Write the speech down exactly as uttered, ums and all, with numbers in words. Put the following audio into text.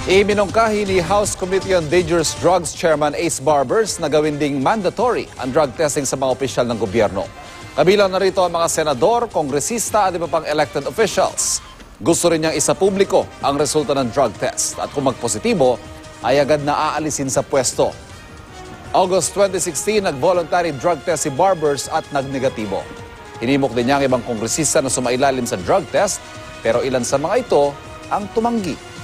Iminungkahi ni House Committee on Dangerous Drugs Chairman Ace Barbers na gawin ding mandatory ang drug testing sa mga opisyal ng gobyerno. Kabilang na rito ang mga senador, kongresista at iba pang elected officials. Gusto rin niyang isapubliko ang resulta ng drug test at kung magpositibo ay agad na aalisin sa pwesto. August twenty sixteen, nag-voluntary drug test si Barbers at nagnegatibo. Hinimok din niya ang ibang kongresista na sumailalim sa drug test pero ilan sa mga ito ang tumanggi.